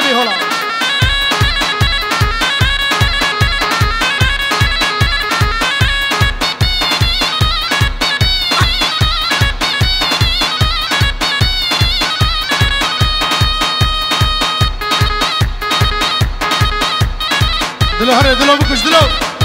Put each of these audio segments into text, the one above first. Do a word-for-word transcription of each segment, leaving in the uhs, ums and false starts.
بی حالا دلو هره دلو بکش دلو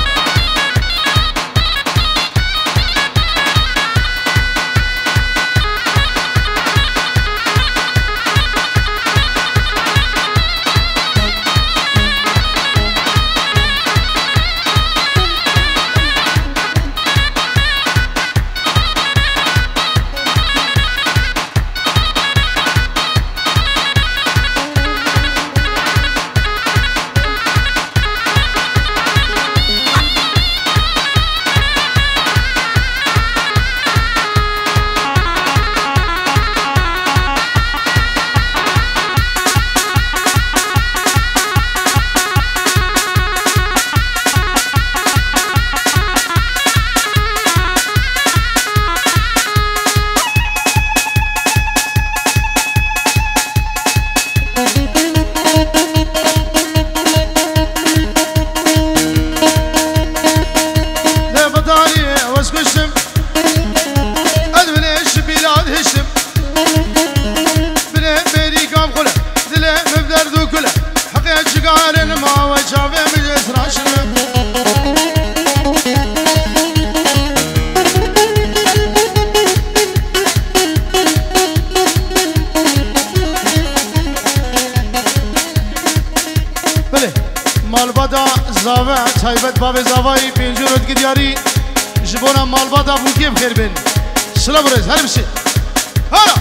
مالبادا زاوه تایبت باب زاوایی پینجورت گدیاری جبونا مالبادا بوکی بخیر بین سلام رئیس هر بسی هارا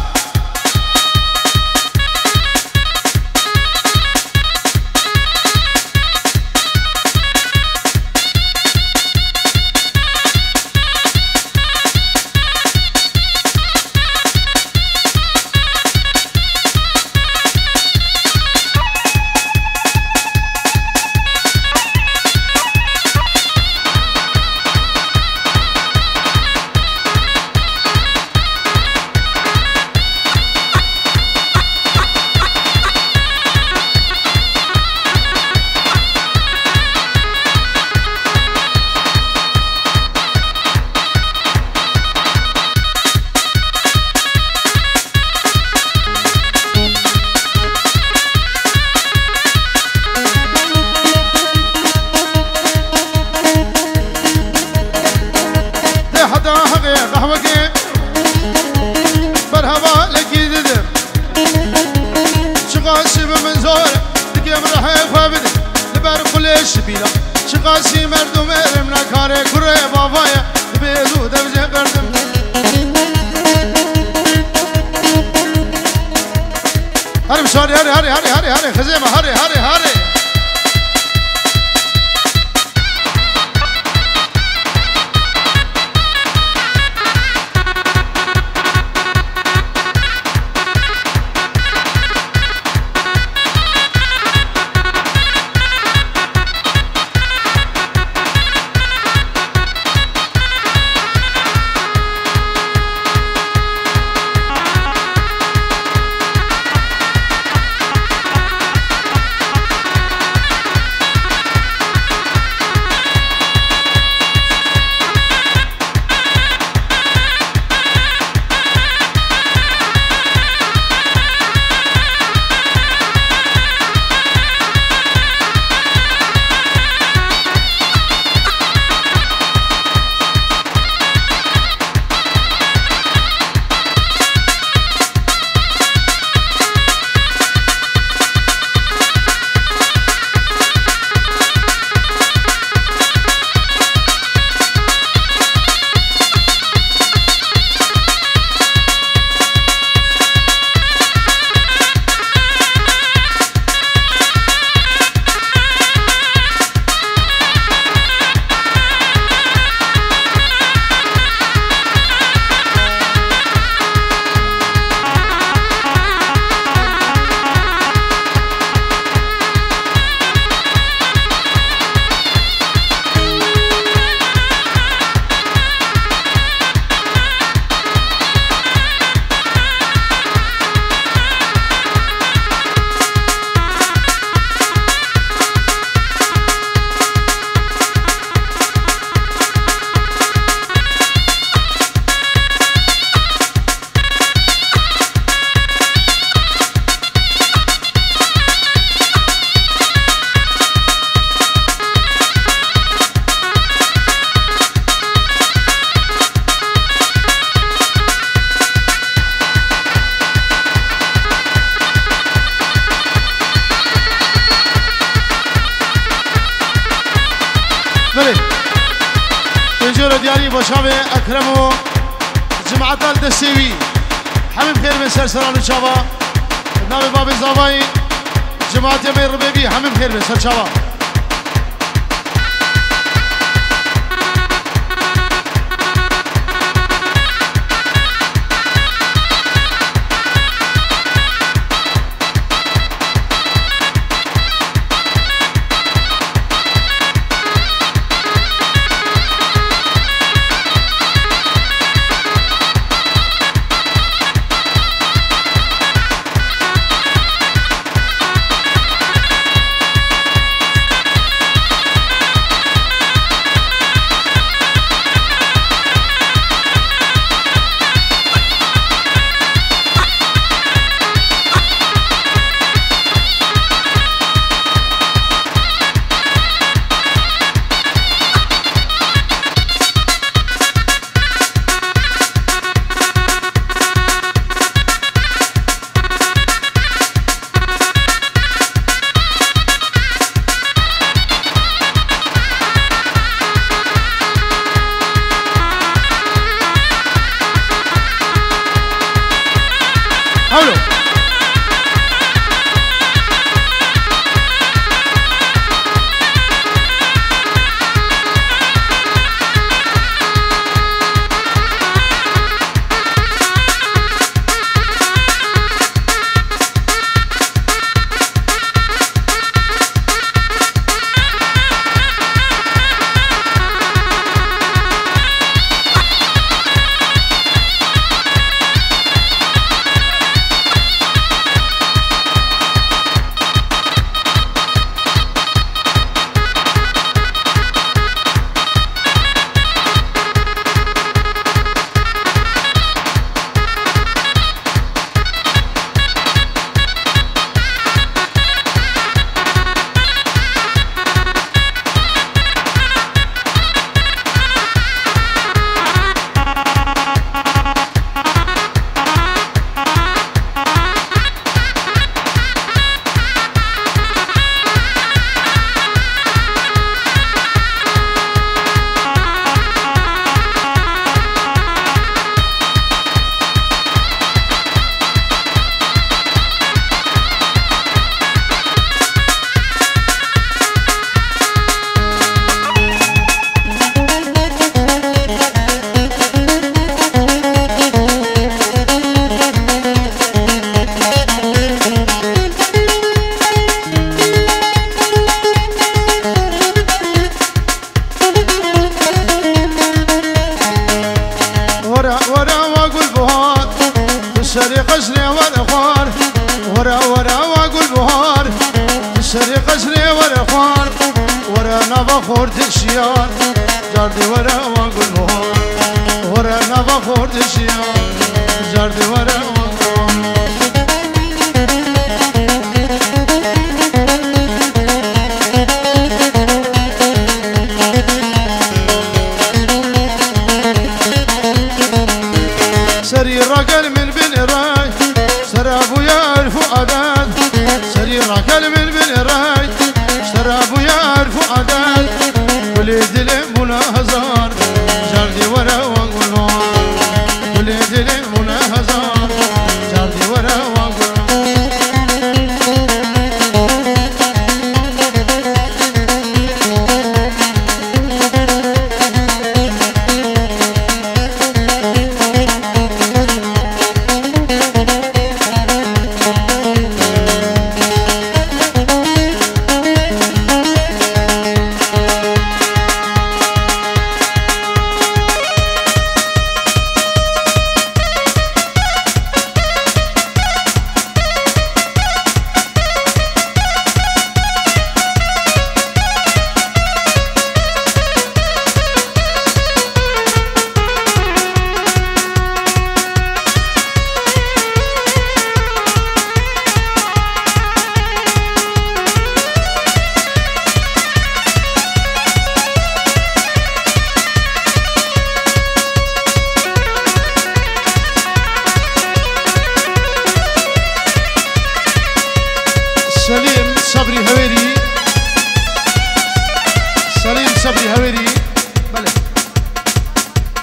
شقاسی مردم ارم نکاره کره بابای بیدو دوزه بردم هری بساری هری هری هری هری هری خزیمه هری هری هری دياري بشابه أكرمو جماعة الدسيوي حمد خير من سرسران الشابا نابي بابي زاوي جماعة يمين ربيبي حمد خير من سرشابا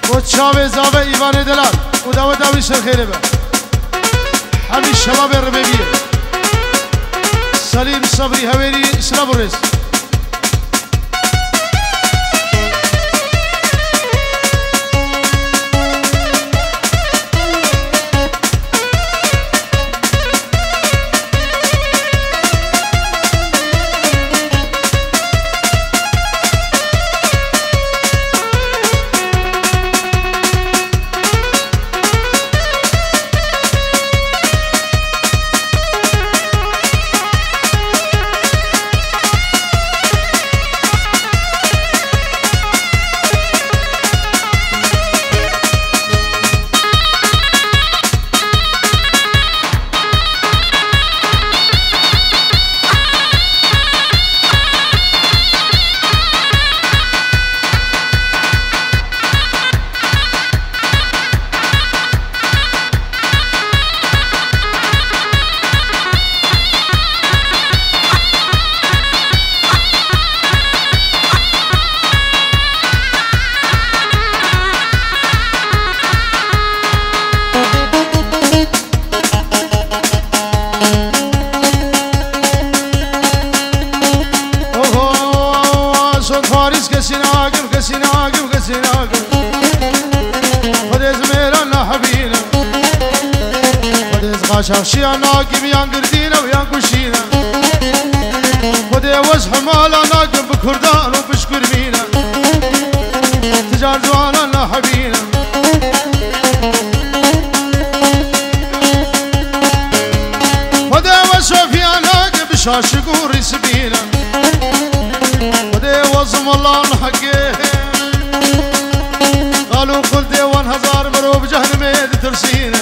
وتشاوي زاوي إيوان دلال وداوة داوي شرخيري به حمي الشباب الربيبية سليم صبري هويري سلابوريس شاخشيا ناقم ينقردينا وينقشينا خدي وز حمالا ناقم بكردان وبشكر مينا تجار جوانا لا حبينا خدي وز صوفيا ناقم بشاشقور سبينا خدي وزم الله نحقه قالوا كل ديوان هزار مروب جهنم ترسينا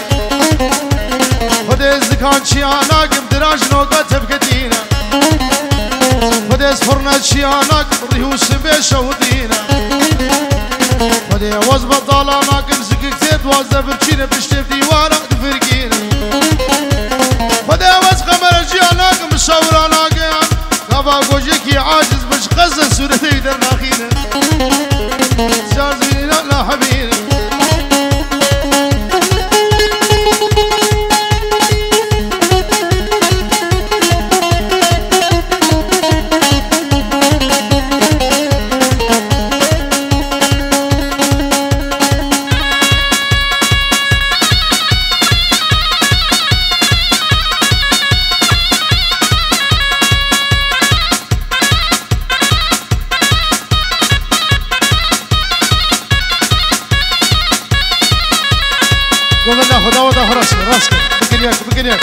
خديز دكان شياناك بدراج نوقات بكدينا خديز فرنا شياناك ريوس بيشا ودينا خدي وز بطالاناك مسكك زيت وز برشينا بشتف ديوانا تفرقينا خدي وز قمر شياناك مشاوراناك كابا قوجيكي عاجز بش غزة سورتي درناخينا سار زينا لا حبينا راسك بكنياك بكنياك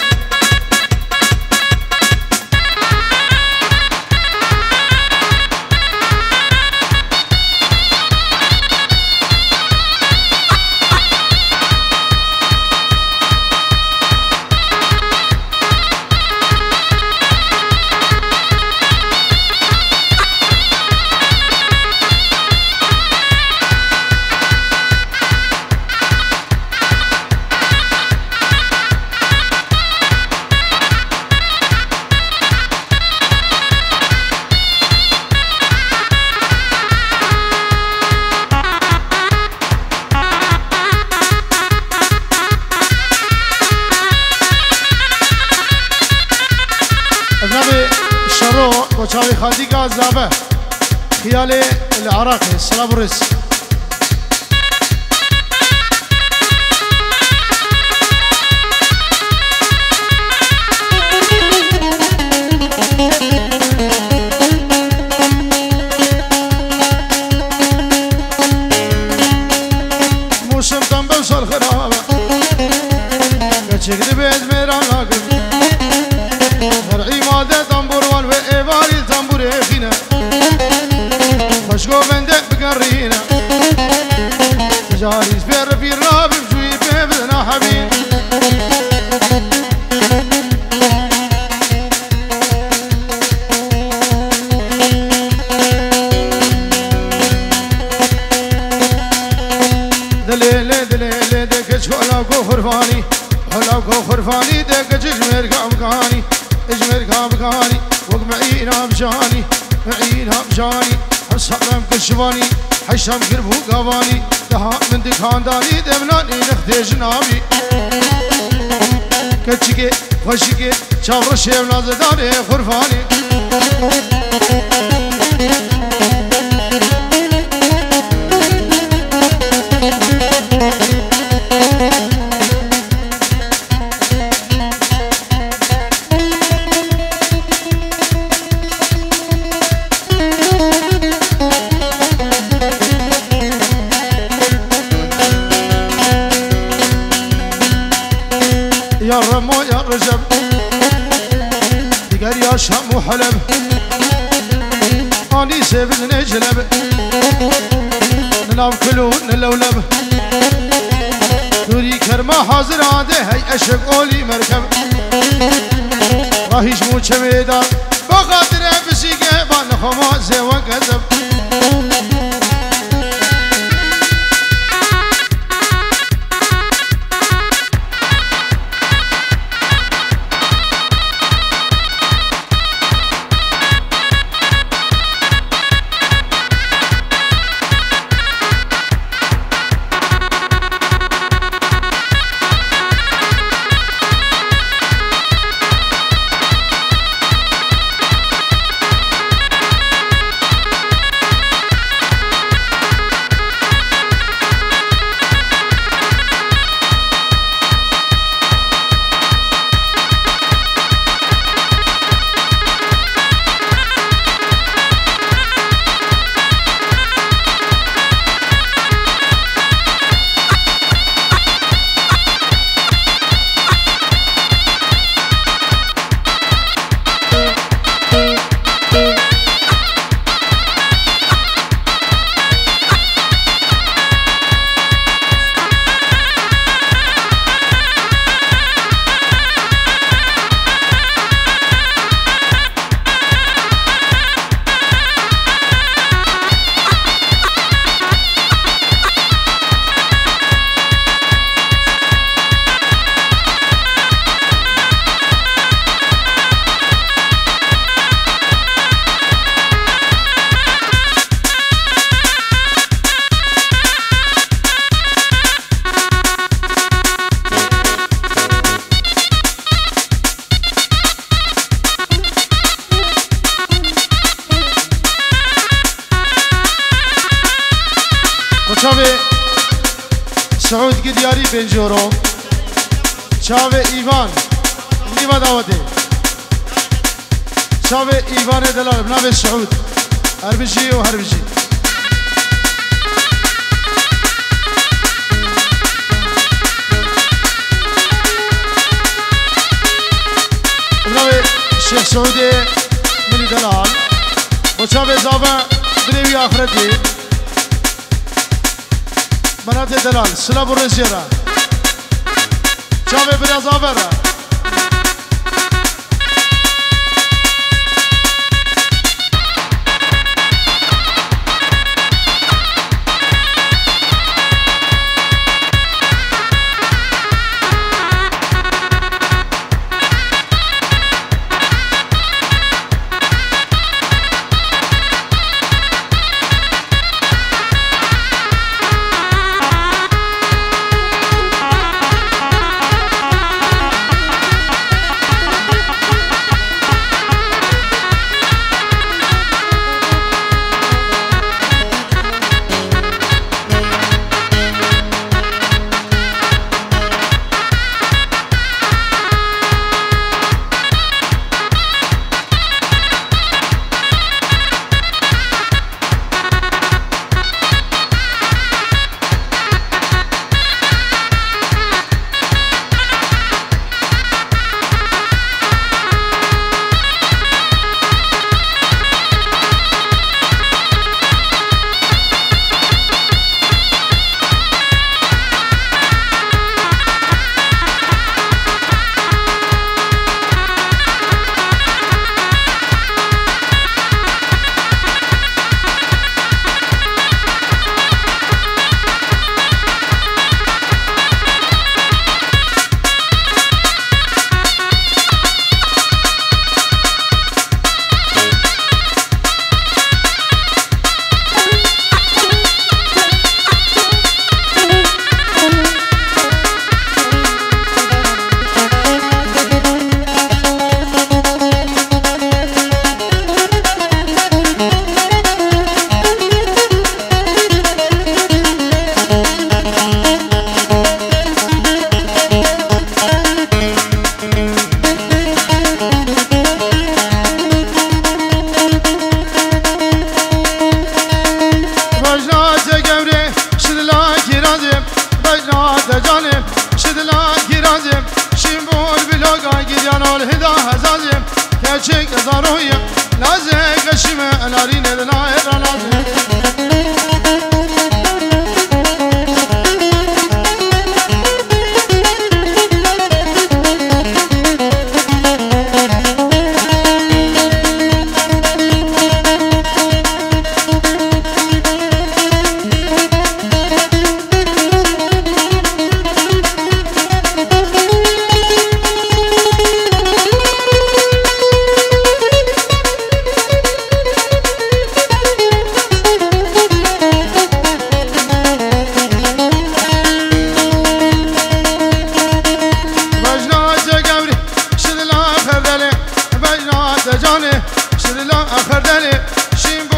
وشاوي خاديقة زابة خيالي العراقي سلابوريس موسم تنبو سر خرابة كتشكري بيز ميران لاقل فرعي مادة تنبوروان وإيباري تنبوري فينا خشقو بندق بقرينا تجاري سبير في الراب بجوي بيبنا حبيب دليل دليل دك شولاكو خرفاني خلاكو خرفاني دك ججمر كابكاني اجمر كابكاني وقمعينا بجاني معينا بجاني حس حرم كشفاني حشام قربو قواني دها من دكانداني دمناني نخدي جنابي كتشكي خوشكي شاور شيم نازداني خرفاني يا رمو يا رجب دقر يا شام وحلب اني سيبز نجلب نلعب كلو نلولب نوري كرما حاضر عاده هي اشق اولي مركب راهيش مو چميدان بخاطر بسيقه بان خما زيوا كذب چاوه سعود گدیاری بنجورو چاوه ایوان نیوا داوته چاوه ایوان دلال بنابه سعود هربجی و هربجی بنابه شیخ سعود ملی دلال و چاوه زابه دریوی آخرتی بنات دلال سلاب الرزيرة شابي بلا زافرة كشك زاروية لازم قشمة نارين دناير لازم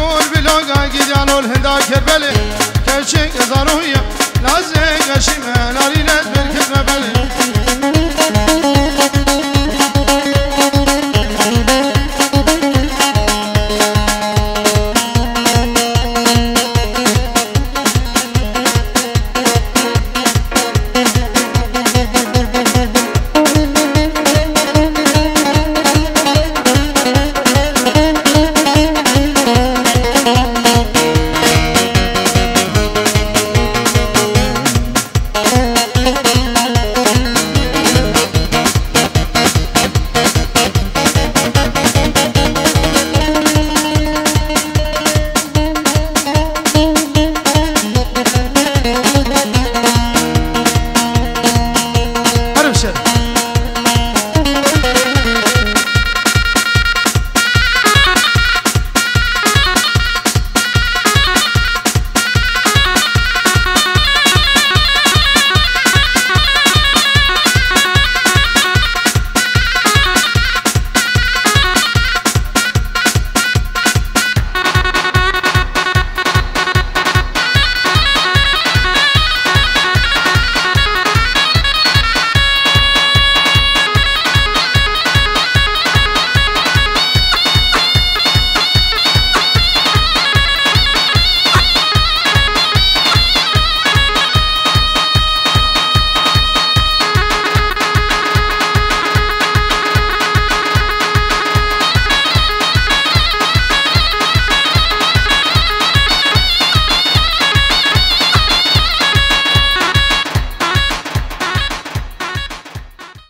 كربلي كشك زاروية لازم قشمة